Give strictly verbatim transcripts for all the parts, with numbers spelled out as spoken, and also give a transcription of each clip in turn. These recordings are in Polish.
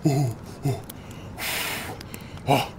O,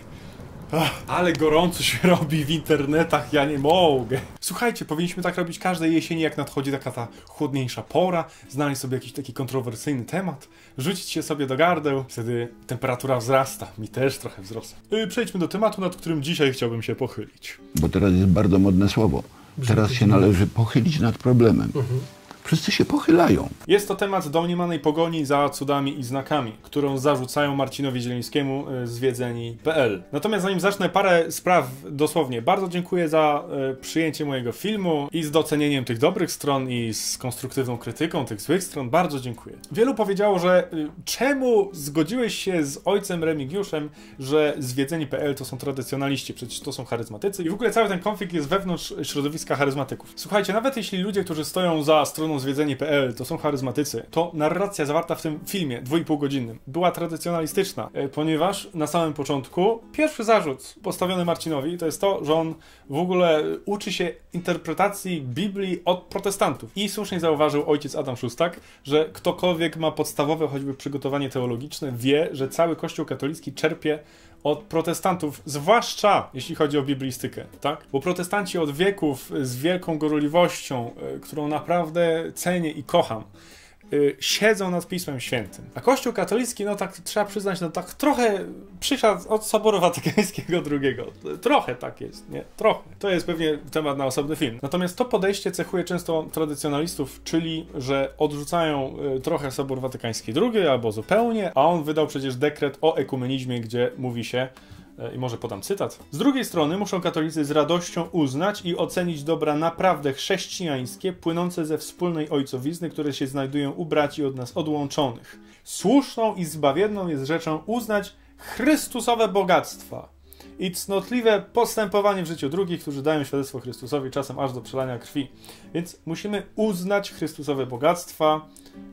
ale gorąco się robi w internetach, ja nie mogę. Słuchajcie, powinniśmy tak robić każdej jesieni, jak nadchodzi taka ta chłodniejsza pora, znaleźć sobie jakiś taki kontrowersyjny temat, rzucić się sobie do gardeł, wtedy temperatura wzrasta, mi też trochę wzrosła. Przejdźmy do tematu, nad którym dzisiaj chciałbym się pochylić. Bo teraz jest bardzo modne słowo. Teraz się należy pochylić nad problemem. Mhm. Wszyscy się pochylają. Jest to temat domniemanej pogoni za cudami i znakami, którą zarzucają Marcinowi Zielińskiemu z Zwiedzeni kropka p l. Natomiast zanim zacznę, parę spraw dosłownie. Bardzo dziękuję za y, przyjęcie mojego filmu i z docenieniem tych dobrych stron i z konstruktywną krytyką tych złych stron. Bardzo dziękuję. Wielu powiedziało, że y, czemu zgodziłeś się z ojcem Remigiuszem, że Zwiedzeni kropka p l to są tradycjonaliści, przecież to są charyzmatycy. I w ogóle cały ten konflikt jest wewnątrz środowiska charyzmatyków. Słuchajcie, nawet jeśli ludzie, którzy stoją za stroną Zwiedzeni kropka p l to są charyzmatycy, to narracja zawarta w tym filmie dwu i pół godzinnym była tradycjonalistyczna, ponieważ na samym początku pierwszy zarzut postawiony Marcinowi to jest to, że on w ogóle uczy się interpretacji Biblii od protestantów. I słusznie zauważył ojciec Adam Szustak, że ktokolwiek ma podstawowe choćby przygotowanie teologiczne, wie, że cały Kościół katolicki czerpie od protestantów, zwłaszcza jeśli chodzi o biblistykę, tak? Bo protestanci od wieków z wielką gorliwością, y, którą naprawdę cenię i kocham, y, siedzą nad Pismem Świętym. A Kościół katolicki, no tak trzeba przyznać, no tak trochę przyszedł od Soboru Watykańskiego drugiego. Trochę tak jest, nie? Trochę. To jest pewnie temat na osobny film. Natomiast to podejście cechuje często tradycjonalistów, czyli, że odrzucają y, trochę Sobór Watykański drugi albo zupełnie, a on wydał przecież dekret o ekumenizmie, gdzie mówi się, i może podam cytat. Z drugiej strony muszą katolicy z radością uznać i ocenić dobra naprawdę chrześcijańskie, płynące ze wspólnej ojcowizny, które się znajdują u braci od nas odłączonych. Słuszną i zbawienną jest rzeczą uznać chrystusowe bogactwa i cnotliwe postępowanie w życiu drugich, którzy dają świadectwo Chrystusowi, czasem aż do przelania krwi. Więc musimy uznać chrystusowe bogactwa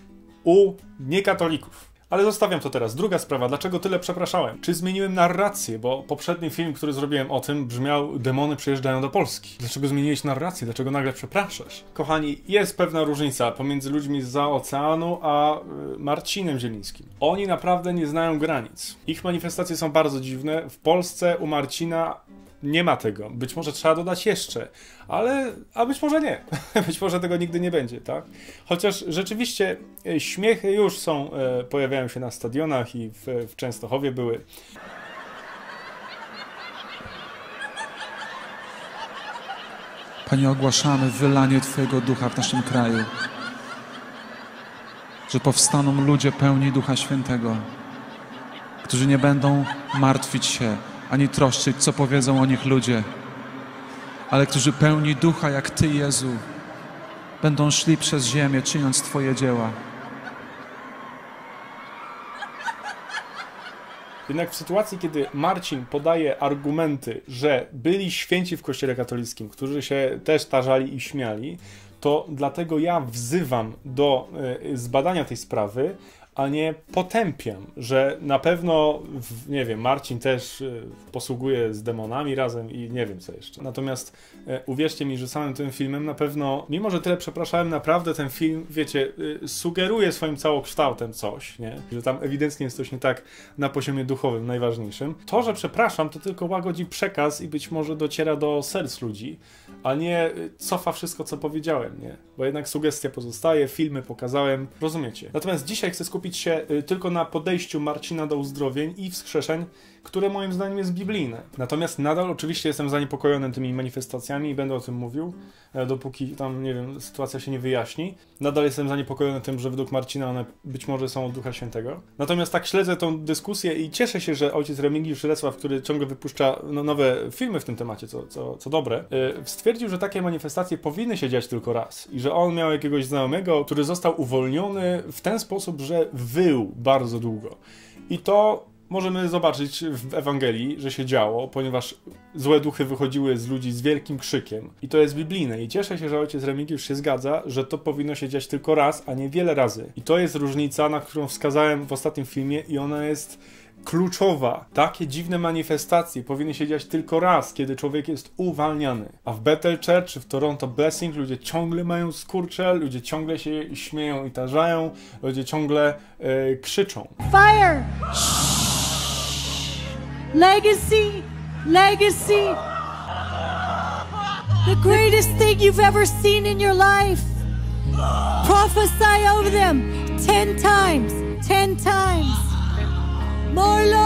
u niekatolików. Ale zostawiam to teraz. Druga sprawa, dlaczego tyle przepraszałem? Czy zmieniłem narrację? Bo poprzedni film, który zrobiłem o tym, brzmiał: demony przyjeżdżają do Polski. Dlaczego zmieniłeś narrację? Dlaczego nagle przepraszasz? Kochani, jest pewna różnica pomiędzy ludźmi zza oceanu a Marcinem Zielińskim. Oni naprawdę nie znają granic. Ich manifestacje są bardzo dziwne. W Polsce u Marcina nie ma tego. Być może trzeba dodać jeszcze, ale, a być może nie. Być może tego nigdy nie będzie, tak? Chociaż rzeczywiście śmiechy już są, e, pojawiają się na stadionach i w, w Częstochowie były. Panie, ogłaszamy wylanie Twojego Ducha w naszym kraju, że powstaną ludzie pełni Ducha Świętego, którzy nie będą martwić się ani troszczyć, co powiedzą o nich ludzie, ale którzy pełni Ducha jak Ty, Jezu, będą szli przez ziemię, czyniąc Twoje dzieła. Jednak w sytuacji, kiedy Marcin podaje argumenty, że byli święci w Kościele katolickim, którzy się też tarzali i śmiali, to dlatego ja wzywam do y, zbadania tej sprawy, a nie potępiam, że na pewno, nie wiem, Marcin też y, posługuje z demonami razem i nie wiem co jeszcze. Natomiast y, uwierzcie mi, że samym tym filmem na pewno, mimo że tyle przepraszałem, naprawdę ten film, wiecie, y, sugeruje swoim całokształtem coś, nie? Że tam ewidentnie jest coś nie tak na poziomie duchowym, najważniejszym. To, że przepraszam, to tylko łagodzi przekaz i być może dociera do serc ludzi, a nie cofa wszystko, co powiedziałem, nie? Bo jednak sugestia pozostaje, filmy pokazałem, rozumiecie? Natomiast dzisiaj chcę skupić się tylko na podejściu Marcina do uzdrowień i wskrzeszeń, które moim zdaniem jest biblijne. Natomiast nadal oczywiście jestem zaniepokojony tymi manifestacjami i będę o tym mówił, dopóki tam, nie wiem, sytuacja się nie wyjaśni. Nadal jestem zaniepokojony tym, że według Marcina one być może są od Ducha Świętego. Natomiast tak śledzę tą dyskusję i cieszę się, że ojciec Remigiusz Recław, który ciągle wypuszcza no, nowe filmy w tym temacie, co, co, co dobre, yy, stwierdził, że takie manifestacje powinny się dziać tylko raz i że on miał jakiegoś znajomego, który został uwolniony w ten sposób, że wył bardzo długo. I to możemy zobaczyć w Ewangelii, że się działo, ponieważ złe duchy wychodziły z ludzi z wielkim krzykiem. I to jest biblijne. I cieszę się, że ojciec Remigiusz się zgadza, że to powinno się dziać tylko raz, a nie wiele razy. I to jest różnica, na którą wskazałem w ostatnim filmie i ona jest kluczowa. Takie dziwne manifestacje powinny się dziać tylko raz, kiedy człowiek jest uwalniany. A w Bethel Church czy w Toronto Blessing ludzie ciągle mają skurcze, ludzie ciągle się śmieją i tarzają, ludzie ciągle e, krzyczą. Fire! Legacy! Legacy! The greatest thing you've ever seen in your life! Prophesy over them ten times! Ten times! More Lord!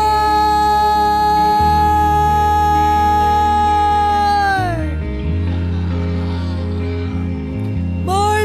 More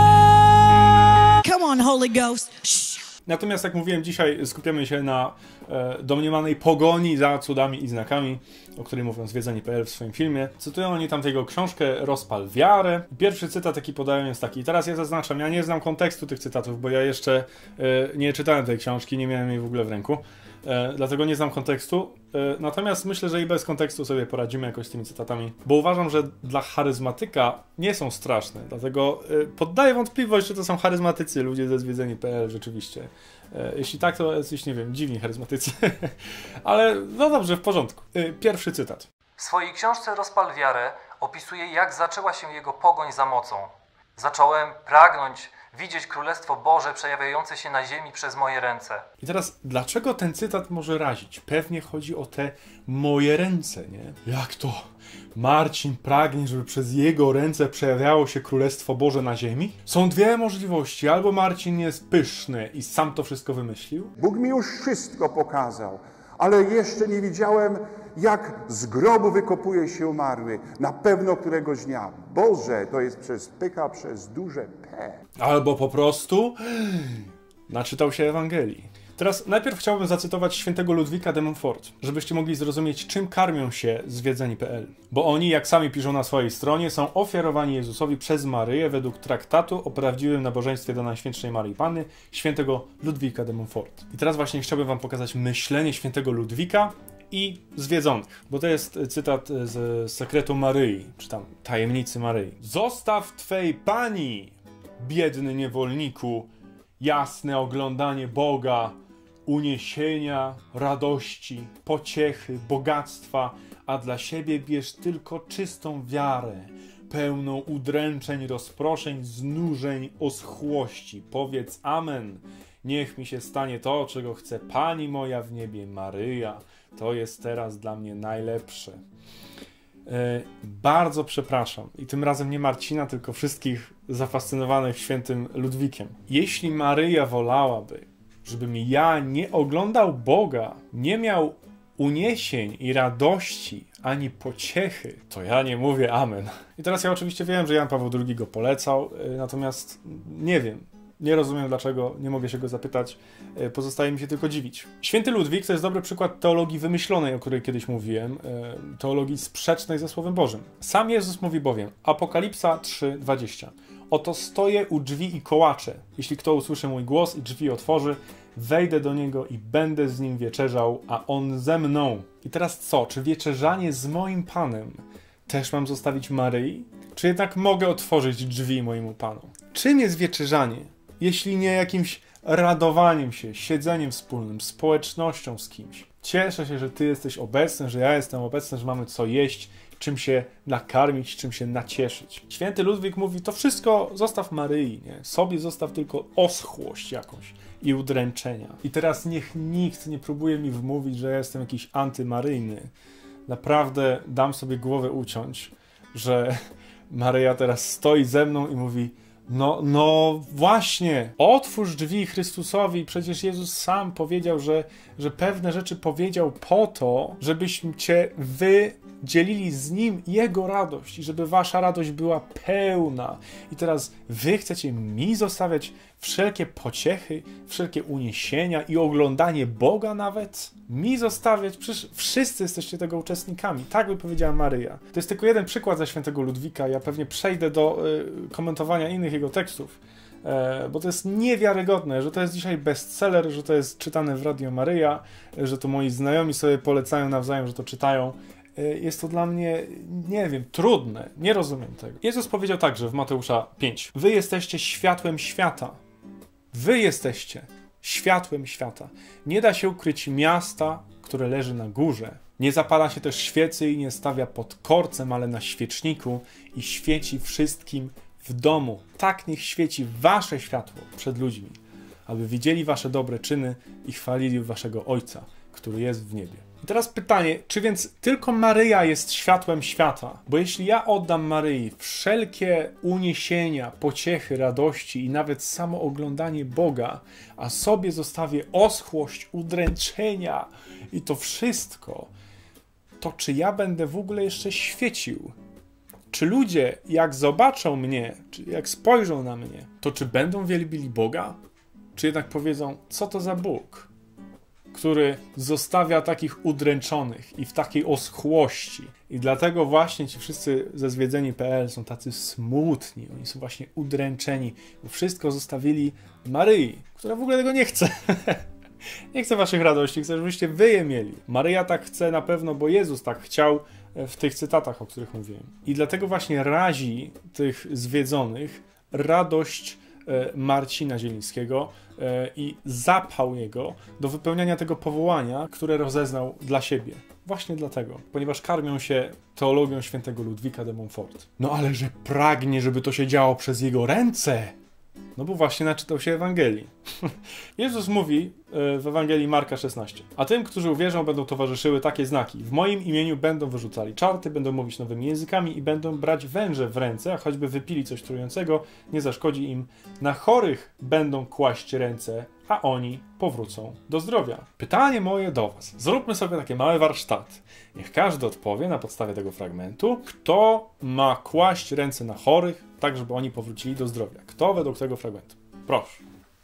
Lord! Come on, Holy Ghost! Shh. Natomiast, jak mówiłem, dzisiaj skupiamy się na e, domniemanej pogoni za cudami i znakami, o której mówią zwiedzeni kropka p l w swoim filmie. Cytują oni tam jego książkę Rozpal wiarę. Pierwszy cytat, jaki podają, jest taki. Teraz ja zaznaczam, ja nie znam kontekstu tych cytatów, bo ja jeszcze e, nie czytałem tej książki, nie miałem jej w ogóle w ręku. E, dlatego nie znam kontekstu. E, natomiast myślę, że i bez kontekstu sobie poradzimy jakoś z tymi cytatami, bo uważam, że dla charyzmatyka nie są straszne. Dlatego e, poddaję wątpliwość, czy to są charyzmatycy, ludzie ze zwiedzeni kropka p l rzeczywiście. E, jeśli tak, to jesteś, nie wiem, dziwni charyzmatycy. Ale no dobrze, w porządku. E, pierwszy cytat. W swojej książce Rozpal wiarę opisuje, jak zaczęła się jego pogoń za mocą. Zacząłem pragnąć widzieć Królestwo Boże przejawiające się na ziemi przez moje ręce. I teraz, dlaczego ten cytat może razić? Pewnie chodzi o te moje ręce, nie? Jak to? Marcin pragnie, żeby przez jego ręce przejawiało się Królestwo Boże na ziemi? Są dwie możliwości. Albo Marcin jest pyszny i sam to wszystko wymyślił. Bóg mi już wszystko pokazał, ale jeszcze nie widziałem, jak z grobu wykopuje się umarły. Na pewno któregoś dnia. Boże, to jest przez pycha, przez duże P. Albo po prostu naczytał się Ewangelii. Teraz najpierw chciałbym zacytować świętego Ludwika de Montfort, żebyście mogli zrozumieć, czym karmią się zwiedzeni kropka p l. Bo oni, jak sami piszą na swojej stronie, są ofiarowani Jezusowi przez Maryję według traktatu o prawdziwym nabożeństwie do Najświętszej Maryi Panny, świętego Ludwika de Montfort. I teraz właśnie chciałbym wam pokazać myślenie świętego Ludwika i zwiedzonych, bo to jest cytat z Sekretu Maryi, czy tam Tajemnicy Maryi. Zostaw Twej Pani, biedny niewolniku, jasne oglądanie Boga, uniesienia, radości, pociechy, bogactwa, a dla siebie bierz tylko czystą wiarę, pełną udręczeń, rozproszeń, znużeń, oschłości. Powiedz amen. Niech mi się stanie to, czego chce Pani moja w niebie, Maryja. To jest teraz dla mnie najlepsze. E, bardzo przepraszam. I tym razem nie Marcina, tylko wszystkich zafascynowanych świętym Ludwikiem. Jeśli Maryja wolałaby, żebym ja nie oglądał Boga, nie miał uniesień i radości, ani pociechy, to ja nie mówię amen. I teraz ja oczywiście wiem, że Jan Paweł drugi go polecał, natomiast nie wiem. Nie rozumiem dlaczego, nie mogę się go zapytać, pozostaje mi się tylko dziwić. Święty Ludwik to jest dobry przykład teologii wymyślonej, o której kiedyś mówiłem, teologii sprzecznej ze Słowem Bożym. Sam Jezus mówi bowiem, Apokalipsa trzy dwadzieścia. Oto stoję u drzwi i kołaczę. Jeśli kto usłyszy mój głos i drzwi otworzy, wejdę do niego i będę z nim wieczerzał, a on ze mną. I teraz co? Czy wieczerzanie z moim Panem też mam zostawić Maryi? Czy jednak mogę otworzyć drzwi mojemu Panu? Czym jest wieczerzanie, jeśli nie jakimś radowaniem się, siedzeniem wspólnym, społecznością z kimś? Cieszę się, że Ty jesteś obecny, że ja jestem obecny, że mamy co jeść, czym się nakarmić, czym się nacieszyć. Święty Ludwik mówi, to wszystko zostaw Maryi, nie? Sobie zostaw tylko oschłość jakąś i udręczenia. I teraz niech nikt nie próbuje mi wmówić, że ja jestem jakiś antymaryjny. Naprawdę dam sobie głowę uciąć, że Maryja teraz stoi ze mną i mówi, no, no właśnie, otwórz drzwi Chrystusowi, przecież Jezus sam powiedział, że, że pewne rzeczy powiedział po to, żebyśmy Cię wy dzielili z Nim Jego radość i żeby Wasza radość była pełna. I teraz Wy chcecie mi zostawiać wszelkie pociechy, wszelkie uniesienia i oglądanie Boga nawet? Mi zostawiać? Przecież wszyscy jesteście tego uczestnikami. Tak by powiedziała Maryja. To jest tylko jeden przykład ze świętego Ludwika. Ja pewnie przejdę do y, komentowania innych jego tekstów. e, bo to jest niewiarygodne, że to jest dzisiaj bestseller, że to jest czytane w Radio Maryja, że to moi znajomi sobie polecają nawzajem, że to czytają. E, jest to dla mnie, nie wiem, trudne, nie rozumiem tego. Jezus powiedział także w Mateusza pięć: wy jesteście światłem świata. Wy jesteście światłem świata. Nie da się ukryć miasta, które leży na górze. Nie zapala się też świecy i nie stawia pod korcem, ale na świeczniku i świeci wszystkim w domu. Tak niech świeci wasze światło przed ludźmi, aby widzieli wasze dobre czyny i chwalili waszego Ojca, który jest w niebie. I teraz pytanie, czy więc tylko Maryja jest światłem świata? Bo jeśli ja oddam Maryi wszelkie uniesienia, pociechy, radości i nawet samo oglądanie Boga, a sobie zostawię oschłość, udręczenia i to wszystko, to czy ja będę w ogóle jeszcze świecił? Czy ludzie, jak zobaczą mnie, czy jak spojrzą na mnie, to czy będą wielbili Boga? Czy jednak powiedzą, co to za Bóg, który zostawia takich udręczonych i w takiej oschłości? I dlatego właśnie ci wszyscy ze zwiedzeni kropka pe el są tacy smutni, oni są właśnie udręczeni, bo wszystko zostawili Maryi, która w ogóle tego nie chce. Nie chcę waszych radości, chcę, żebyście wy je mieli. Maryja tak chce na pewno, bo Jezus tak chciał w tych cytatach, o których mówiłem. I dlatego właśnie razi tych zwiedzonych radość Marcina Zielińskiego i zapał jego do wypełniania tego powołania, które rozeznał dla siebie. Właśnie dlatego, ponieważ karmią się teologią świętego Ludwika de Montfort. No ale że pragnie, żeby to się działo przez jego ręce. No bo właśnie naczytał się Ewangelii. Jezus mówi w Ewangelii Marka szesnaście: a tym, którzy uwierzą, będą towarzyszyły takie znaki. W moim imieniu będą wyrzucali czarty, będą mówić nowymi językami i będą brać węże w ręce, a choćby wypili coś trującego, nie zaszkodzi im. Na chorych będą kłaść ręce, a oni powrócą do zdrowia. Pytanie moje do was. Zróbmy sobie takie małe warsztaty. Niech każdy odpowie na podstawie tego fragmentu, kto ma kłaść ręce na chorych, tak żeby oni powrócili do zdrowia. Kto według tego fragmentu? Proszę.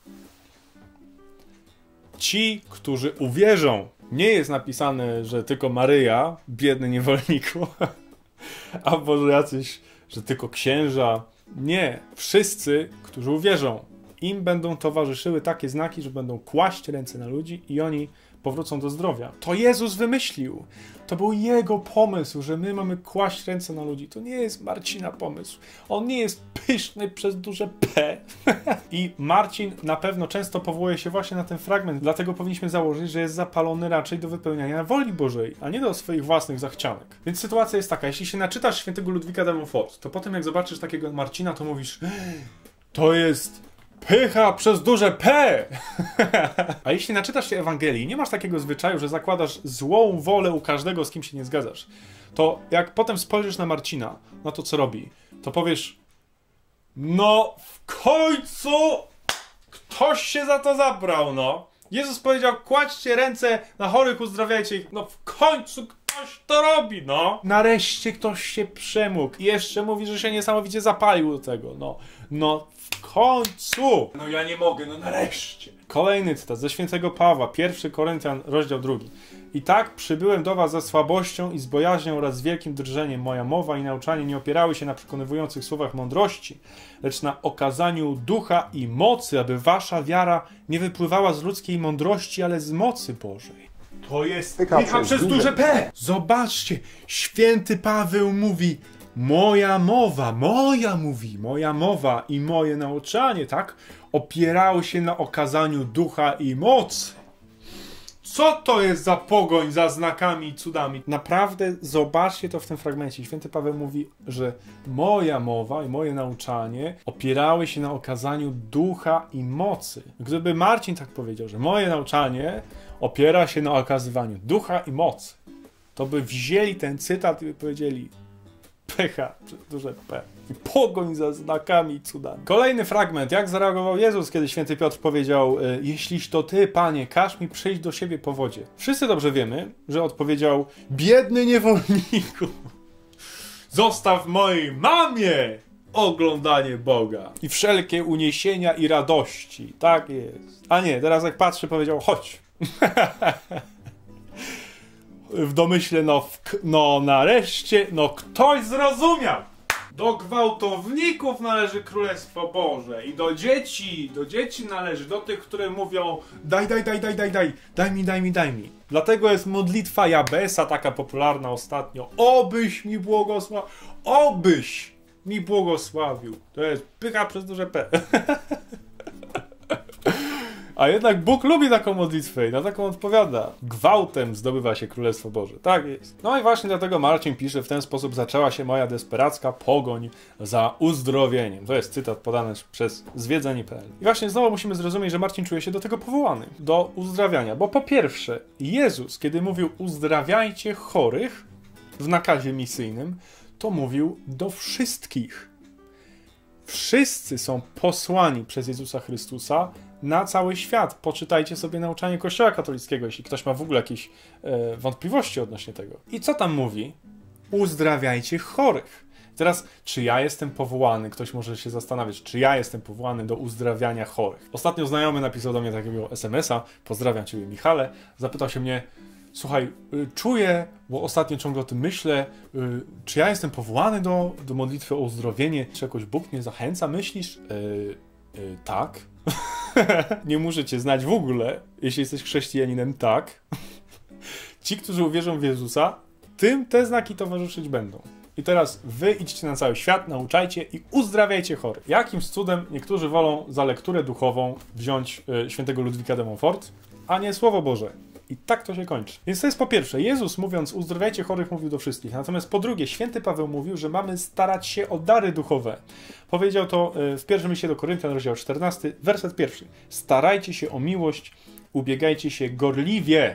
Ci, którzy uwierzą. Nie jest napisane, że tylko Maryja, biedny niewolniku, albo że jacyś, że tylko księża. Nie. Wszyscy, którzy uwierzą. Im będą towarzyszyły takie znaki, że będą kłaść ręce na ludzi i oni powrócą do zdrowia. To Jezus wymyślił. To był Jego pomysł, że my mamy kłaść ręce na ludzi. To nie jest Marcina pomysł. On nie jest pyszny przez duże P. I Marcin na pewno często powołuje się właśnie na ten fragment. Dlatego powinniśmy założyć, że jest zapalony raczej do wypełniania woli Bożej, a nie do swoich własnych zachcianek. Więc sytuacja jest taka. Jeśli się naczytasz świętego Ludwika de Montfort, to potem jak zobaczysz takiego Marcina, to mówisz, to jest pycha przez duże P! A jeśli naczytasz się Ewangelii, nie masz takiego zwyczaju, że zakładasz złą wolę u każdego, z kim się nie zgadzasz, to jak potem spojrzysz na Marcina, na to co robi, to powiesz, no w końcu ktoś się za to zabrał, no. Jezus powiedział, kładźcie ręce na chorych, uzdrawiajcie ich. No w końcu ktoś to robi, no. Nareszcie ktoś się przemógł. I jeszcze mówi, że się niesamowicie zapalił do tego, no. No w końcu. No ja nie mogę, no nareszcie. Kolejny cytat ze świętego Pawła, pierwszy Koryntian, rozdział drugi. I tak przybyłem do was ze słabością i z bojaźnią oraz z wielkim drżeniem. Moja mowa i nauczanie nie opierały się na przekonywujących słowach mądrości, lecz na okazaniu ducha i mocy, aby wasza wiara nie wypływała z ludzkiej mądrości, ale z mocy Bożej. To jest pycha przez, przez duże P. Zobaczcie, święty Paweł mówi, moja mowa, moja mówi, moja mowa i moje nauczanie, tak? Opierały się na okazaniu ducha i mocy. Co to jest za pogoń za znakami i cudami? Naprawdę zobaczcie to w tym fragmencie. Święty Paweł mówi, że moja mowa i moje nauczanie opierały się na okazaniu ducha i mocy. Gdyby Marcin tak powiedział, że moje nauczanie opiera się na okazywaniu ducha i mocy, to by wzięli ten cytat i by powiedzieli pycha, duże P. I pogoń za znakami i cudami. Kolejny fragment. Jak zareagował Jezus, kiedy święty Piotr powiedział, jeśliś to ty, Panie, każ mi przyjść do siebie po wodzie. Wszyscy dobrze wiemy, że odpowiedział, biedny niewolniku, zostaw mojej mamie oglądanie Boga i wszelkie uniesienia i radości. Tak jest. A nie, teraz jak patrzy, powiedział, chodź. W domyśle, no, w, no nareszcie, no ktoś zrozumiał. Do gwałtowników należy Królestwo Boże i do dzieci, do dzieci należy, do tych, które mówią daj, daj, daj, daj, daj, daj, daj mi, daj mi, daj mi. Dlatego jest modlitwa Jabesa, taka popularna ostatnio. Obyś mi błogosławił, obyś mi błogosławił. To jest pycha przez duże P. A jednak Bóg lubi taką modlitwę i na taką odpowiada. Gwałtem zdobywa się Królestwo Boże. Tak jest. No i właśnie dlatego Marcin pisze, w ten sposób zaczęła się moja desperacka pogoń za uzdrowieniem. To jest cytat podany przez zwiedzeni kropka p l. I właśnie znowu musimy zrozumieć, że Marcin czuje się do tego powołany. Do uzdrawiania. Bo po pierwsze, Jezus, kiedy mówił uzdrawiajcie chorych w nakazie misyjnym, to mówił do wszystkich. Wszyscy są posłani przez Jezusa Chrystusa na cały świat. Poczytajcie sobie nauczanie Kościoła katolickiego, jeśli ktoś ma w ogóle jakieś e, wątpliwości odnośnie tego. I co tam mówi? Uzdrawiajcie chorych. Teraz, czy ja jestem powołany? Ktoś może się zastanawiać, czy ja jestem powołany do uzdrawiania chorych. Ostatnio znajomy napisał do mnie takiego es em es a, pozdrawiam Ciebie Michale, zapytał się mnie, słuchaj, y, czuję, bo ostatnio ciągle o tym myślę, y, czy ja jestem powołany do, do modlitwy o uzdrowienie, czy jakoś Bóg mnie zachęca, myślisz? Y, y, tak. Nie muszę Cię znać w ogóle, jeśli jesteś chrześcijaninem, tak. Ci, którzy uwierzą w Jezusa, tym te znaki towarzyszyć będą. I teraz wy idźcie na cały świat, nauczajcie i uzdrawiajcie chorych. Jakimś cudem niektórzy wolą za lekturę duchową wziąć y, świętego Ludwika de Montfort, a nie Słowo Boże. I tak to się kończy. Więc to jest po pierwsze, Jezus mówiąc uzdrawiajcie chorych mówił do wszystkich. Natomiast po drugie, święty Paweł mówił, że mamy starać się o dary duchowe. Powiedział to w pierwszym liście do Koryntian, rozdział czternasty, werset pierwszy. Starajcie się o miłość, ubiegajcie się gorliwie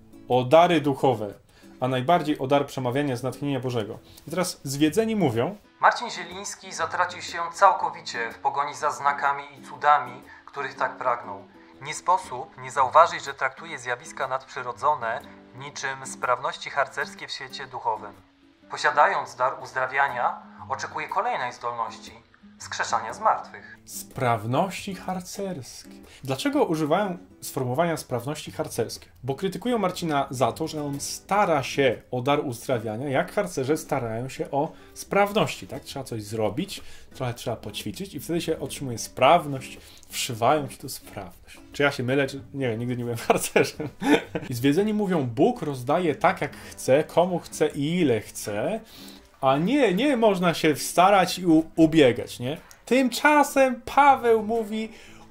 o dary duchowe, a najbardziej o dar przemawiania z natchnienia Bożego. I teraz zwiedzeni mówią: Marcin Zieliński zatracił się całkowicie w pogoni za znakami i cudami, których tak pragnął. Nie sposób nie zauważyć, że traktuje zjawiska nadprzyrodzone niczym sprawności harcerskie w świecie duchowym. Posiadając dar uzdrawiania, oczekuje kolejnej zdolności – wskrzeszania zmartwych. Sprawności harcerskie. Dlaczego używają sformułowania sprawności harcerskie? Bo krytykują Marcina za to, że on stara się o dar uzdrawiania, jak harcerze starają się o sprawności, tak? Trzeba coś zrobić, trochę trzeba poćwiczyć i wtedy się otrzymuje sprawność, wszywają ci tu sprawność. Czy ja się mylę, czy nie wiem, nigdy nie byłem harcerzem. I zwiedzeni mówią, Bóg rozdaje tak jak chce, komu chce i ile chce, a nie, nie można się starać i u- ubiegać, nie? Tymczasem Paweł mówi,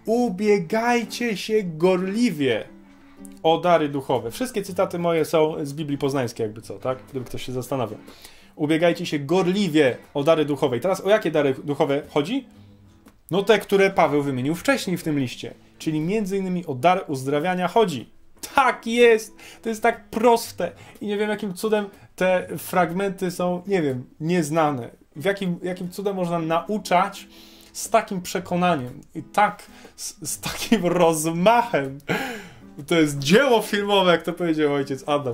ubiegajcie się gorliwie o dary duchowe. Wszystkie cytaty moje są z Biblii Poznańskiej, jakby co, tak? Gdyby ktoś się zastanawiał. Ubiegajcie się gorliwie o dary duchowe. I teraz o jakie dary duchowe chodzi? No te, które Paweł wymienił wcześniej w tym liście. Czyli między innymi o dar uzdrawiania chodzi. Tak jest! To jest tak proste. I nie wiem, jakim cudem te fragmenty są, nie wiem, nieznane. W jakim, jakim cudem można nauczać z takim przekonaniem i tak, z, z takim rozmachem. To jest dzieło filmowe, jak to powiedział ojciec Adam.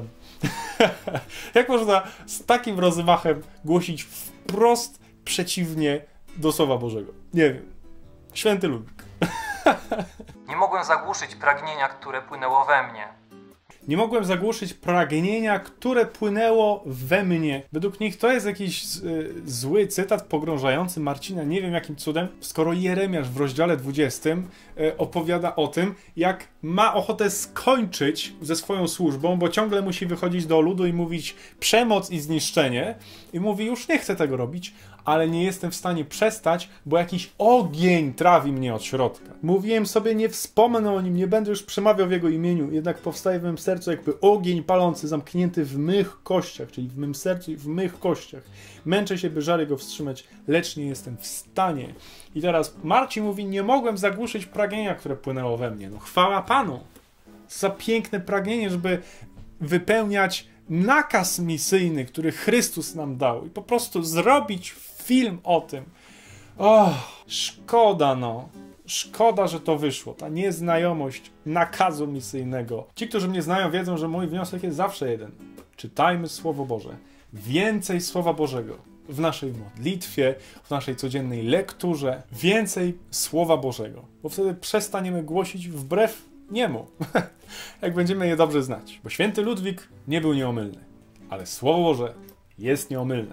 Jak można z takim rozmachem głosić wprost przeciwnie do Słowa Bożego? Nie wiem. Święty Ludwik. Nie mogłem zagłuszyć pragnienia, które płynęło we mnie. Nie mogłem zagłuszyć pragnienia, które płynęło we mnie. Według nich to jest jakiś y, zły cytat pogrążający Marcina, nie wiem jakim cudem, skoro Jeremiasz w rozdziale dwudziestym y, opowiada o tym, jak ma ochotę skończyć ze swoją służbą, bo ciągle musi wychodzić do ludu i mówić przemoc i zniszczenie. I mówi, już nie chcę tego robić, ale nie jestem w stanie przestać, bo jakiś ogień trawi mnie od środka. Mówiłem sobie, nie wspomnę o nim, nie będę już przemawiał w jego imieniu, jednak powstaje w mym sercu jakby ogień palący, zamknięty w mych kościach, czyli w mym sercu i w mych kościach. Męczę się, by żary go wstrzymać, lecz nie jestem w stanie. I teraz Marcin mówi, nie mogłem zagłuszyć pragnienia, które płynęło we mnie. No chwała Panu! Za piękne pragnienie, żeby wypełniać nakaz misyjny, który Chrystus nam dał i po prostu zrobić film o tym. O, szkoda no. Szkoda, że to wyszło. Ta nieznajomość nakazu misyjnego. Ci, którzy mnie znają, wiedzą, że mój wniosek jest zawsze jeden. Czytajmy Słowo Boże. Więcej Słowa Bożego w naszej modlitwie, w naszej codziennej lekturze. Więcej Słowa Bożego. Bo wtedy przestaniemy głosić wbrew niemu. Jak będziemy je dobrze znać. Bo święty Ludwik nie był nieomylny. Ale Słowo Boże jest nieomylne.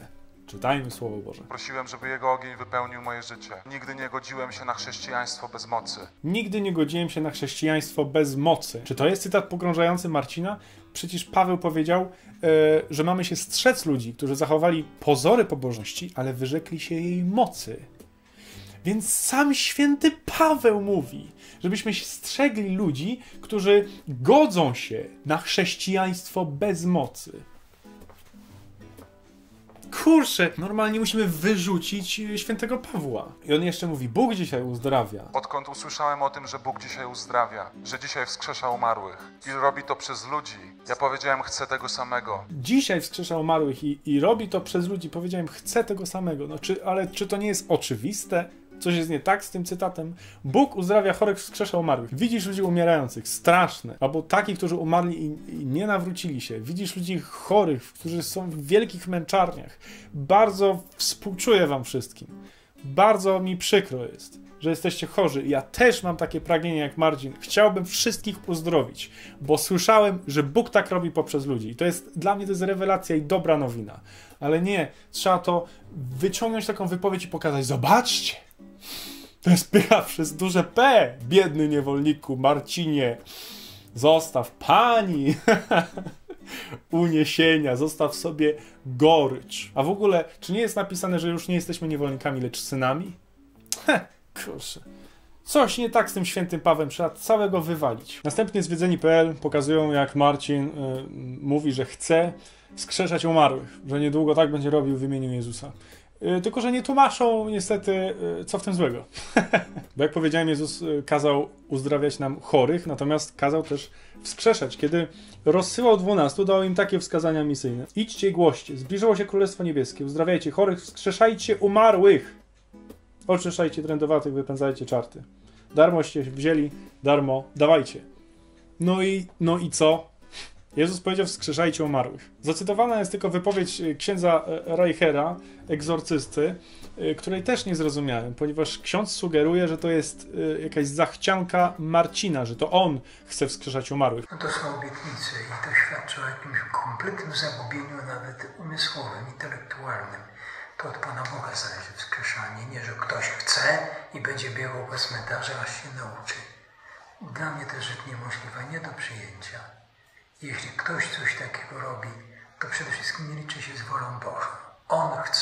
Czytajmy Słowo Boże. Prosiłem, żeby Jego ogień wypełnił moje życie. Nigdy nie godziłem się na chrześcijaństwo bez mocy. Nigdy nie godziłem się na chrześcijaństwo bez mocy. Czy to jest cytat pogrążający Marcina? Przecież Paweł powiedział, yy, że mamy się strzec ludzi, którzy zachowali pozory pobożności, ale wyrzekli się jej mocy. Więc sam święty Paweł mówi, żebyśmy się strzegli ludzi, którzy godzą się na chrześcijaństwo bez mocy. Kurczę, normalnie musimy wyrzucić świętego Pawła. I on jeszcze mówi, Bóg dzisiaj uzdrawia. Odkąd usłyszałem o tym, że Bóg dzisiaj uzdrawia, że dzisiaj wskrzesza umarłych i robi to przez ludzi, ja powiedziałem, chcę tego samego. Dzisiaj wskrzesza umarłych i, i robi to przez ludzi. Powiedziałem, chcę tego samego. No, czy, ale czy to nie jest oczywiste? Coś jest nie tak z tym cytatem? Bóg uzdrawia chorych, wskrzesza umarłych. Widzisz ludzi umierających, straszne. Albo takich, którzy umarli i, i nie nawrócili się. Widzisz ludzi chorych, którzy są w wielkich męczarniach. Bardzo współczuję wam wszystkim. Bardzo mi przykro jest, że jesteście chorzy. Ja też mam takie pragnienie jak Marcin. Chciałbym wszystkich uzdrowić, bo słyszałem, że Bóg tak robi poprzez ludzi. I to jest, dla mnie to jest rewelacja i dobra nowina. Ale nie, trzeba to wyciągnąć taką wypowiedź i pokazać, zobaczcie, to jest pycha przez duże P, biedny niewolniku, Marcinie, zostaw pani uniesienia, zostaw sobie gorycz. A w ogóle, czy nie jest napisane, że już nie jesteśmy niewolnikami, lecz synami? Heh, kurczę. Coś nie tak z tym świętym Pawłem, trzeba całego wywalić. Następnie zwiedzeni kropka pe el pokazują, jak Marcin y, mówi, że chce wskrzeszać umarłych, że niedługo tak będzie robił w imieniu Jezusa. Yy, tylko, że nie tłumaczą niestety, yy, co w tym złego. Bo jak powiedziałem, Jezus yy, kazał uzdrawiać nam chorych, natomiast kazał też wskrzeszać. Kiedy rozsyłał dwunastu, dał im takie wskazania misyjne. Idźcie i głoście, zbliżyło się Królestwo Niebieskie, uzdrawiajcie chorych, wskrzeszajcie umarłych. Oczyszczajcie trędowatych, wypędzajcie czarty. Darmoście wzięli, darmo dawajcie. No i, no i co? Jezus powiedział, wskrzeszajcie umarłych. Zacytowana jest tylko wypowiedź księdza Reichera, egzorcysty, której też nie zrozumiałem, ponieważ ksiądz sugeruje, że to jest jakaś zachcianka Marcina, że to on chce wskrzeszać umarłych. No to są obietnice i to świadczy o jakimś kompletnym zagubieniu, nawet umysłowym, intelektualnym. To od Pana Boga zależy wskrzeszanie, nie, że ktoś chce i będzie biegał po cmentarzu, aż się nauczy. Dla mnie to rzecz niemożliwa, nie do przyjęcia. Jeśli ktoś coś takiego robi, to przede wszystkim nie liczy się z wolą Bożą. On chce,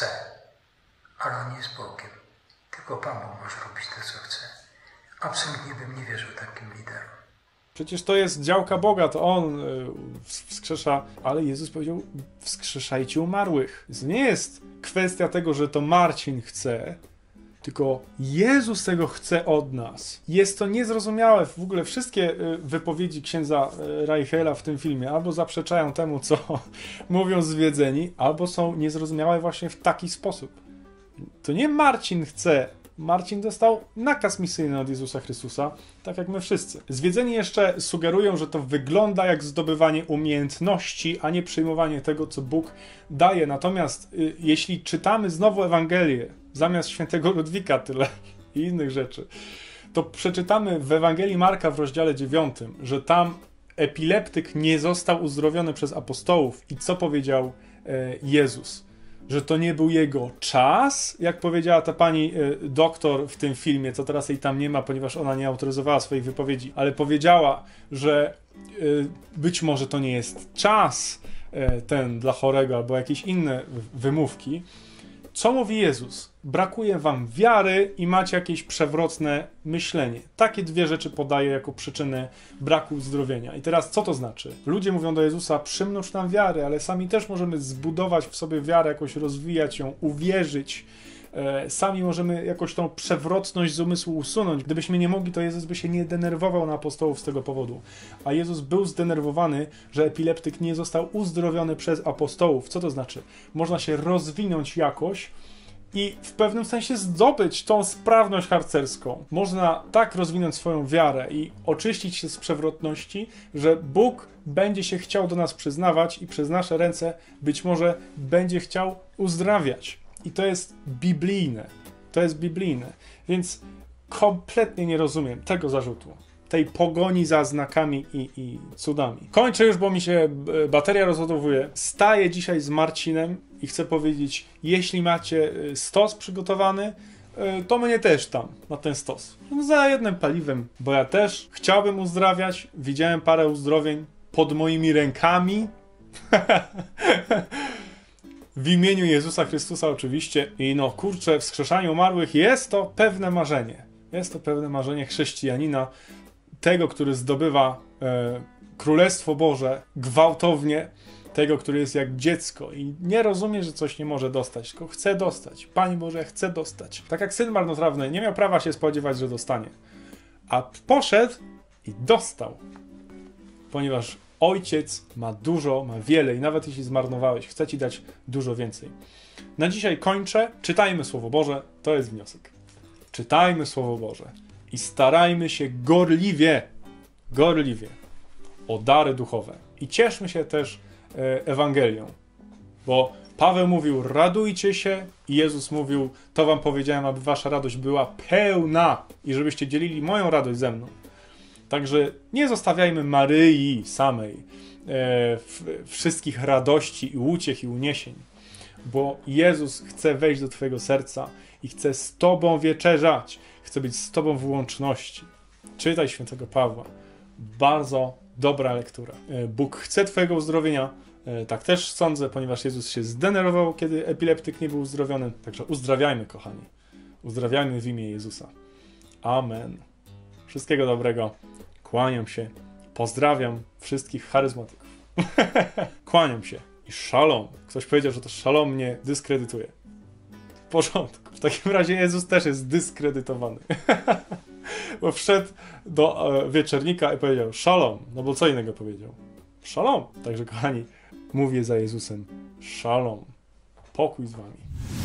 ale on nie jest Bogiem. Tylko Pan Bóg może robić to, co chce. Absolutnie bym nie wierzył takim liderom. Przecież to jest działka Boga, to On wskrzesza, ale Jezus powiedział, wskrzeszajcie umarłych. Więc nie jest kwestia tego, że to Marcin chce, tylko Jezus tego chce od nas. Jest to niezrozumiałe. W ogóle wszystkie wypowiedzi księdza Reichela w tym filmie albo zaprzeczają temu, co mówią zwiedzeni, albo są niezrozumiałe właśnie w taki sposób. To nie Marcin chce. Marcin dostał nakaz misyjny od Jezusa Chrystusa, tak jak my wszyscy. Zwiedzeni jeszcze sugerują, że to wygląda jak zdobywanie umiejętności, a nie przyjmowanie tego, co Bóg daje. Natomiast y, jeśli czytamy znowu Ewangelię, zamiast świętego Ludwika tyle i innych rzeczy, to przeczytamy w Ewangelii Marka w rozdziale dziewiątym, że tam epileptyk nie został uzdrowiony przez apostołów. I co powiedział e, Jezus? Że to nie był jego czas, jak powiedziała ta pani y, doktor w tym filmie, co teraz jej tam nie ma, ponieważ ona nie autoryzowała swoich wypowiedzi, ale powiedziała, że y, być może to nie jest czas y, ten dla chorego, albo jakieś inne wymówki. Co mówi Jezus? Brakuje wam wiary i macie jakieś przewrotne myślenie. Takie dwie rzeczy podaje jako przyczynę braku uzdrowienia. I teraz co to znaczy? Ludzie mówią do Jezusa, przymnóż nam wiary, ale sami też możemy zbudować w sobie wiarę, jakoś rozwijać ją, uwierzyć. E, sami możemy jakoś tą przewrotność z umysłu usunąć. Gdybyśmy nie mogli, to Jezus by się nie denerwował na apostołów z tego powodu. A Jezus był zdenerwowany, że epileptyk nie został uzdrowiony przez apostołów. Co to znaczy? Można się rozwinąć jakoś i w pewnym sensie zdobyć tą sprawność harcerską. Można tak rozwinąć swoją wiarę i oczyścić się z przewrotności, że Bóg będzie się chciał do nas przyznawać i przez nasze ręce być może będzie chciał uzdrawiać. I to jest biblijne. To jest biblijne. Więc kompletnie nie rozumiem tego zarzutu. Tej pogoni za znakami i, i cudami. Kończę już, bo mi się bateria rozładowuje. Staję dzisiaj z Marcinem i chcę powiedzieć, jeśli macie stos przygotowany, to mnie też tam, na ten stos. Za jednym paliwem, bo ja też chciałbym uzdrawiać, widziałem parę uzdrowień pod moimi rękami. W imieniu Jezusa Chrystusa oczywiście. I no kurczę, wskrzeszanie umarłych jest to pewne marzenie. Jest to pewne marzenie chrześcijanina, tego, który zdobywa e, Królestwo Boże gwałtownie, tego, który jest jak dziecko i nie rozumie, że coś nie może dostać, tylko chce dostać. Panie Boże, chcę dostać. Tak jak syn marnotrawny nie miał prawa się spodziewać, że dostanie. A poszedł i dostał. Ponieważ Ojciec ma dużo, ma wiele i nawet jeśli zmarnowałeś, chce ci dać dużo więcej. Na dzisiaj kończę. Czytajmy Słowo Boże. To jest wniosek. Czytajmy Słowo Boże i starajmy się gorliwie, gorliwie o dary duchowe. I cieszmy się też e, Ewangelią. Bo Paweł mówił, radujcie się i Jezus mówił, to wam powiedziałem, aby wasza radość była pełna i żebyście dzielili moją radość ze mną. Także nie zostawiajmy Maryi samej e, w, wszystkich radości i uciech i uniesień, bo Jezus chce wejść do twojego serca i chce z tobą wieczerzać, chce być z tobą w łączności. Czytaj świętego Pawła. Bardzo dobra lektura. E, Bóg chce twojego uzdrowienia. E, tak też sądzę, ponieważ Jezus się zdenerwował, kiedy epileptyk nie był uzdrowiony. Także uzdrawiajmy, kochani. Uzdrawiajmy w imię Jezusa. Amen. Wszystkiego dobrego. Kłaniam się. Pozdrawiam wszystkich charyzmatyków. Kłaniam się. I szalom. Ktoś powiedział, że to szalom mnie dyskredytuje. W porządku. W takim razie Jezus też jest dyskredytowany. Bo wszedł do e, wieczernika i powiedział szalom. No bo co innego powiedział? Szalom. Także kochani, mówię za Jezusem. Szalom. Pokój z wami.